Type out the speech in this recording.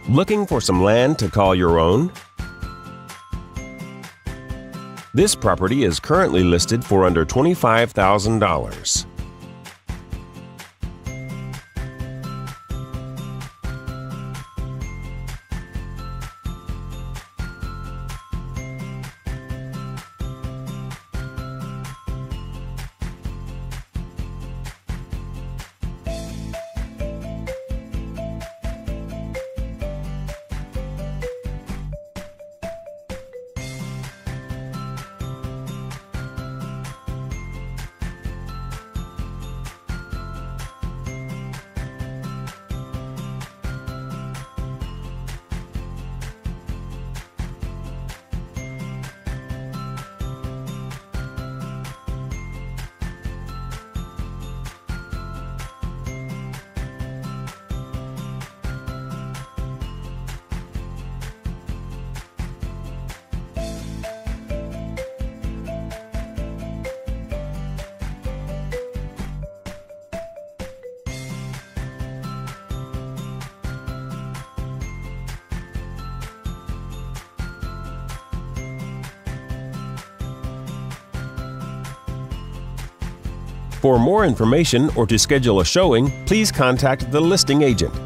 Looking for some land to call your own? This property is currently listed for under $25,000. For more information or to schedule a showing, please contact the listing agent.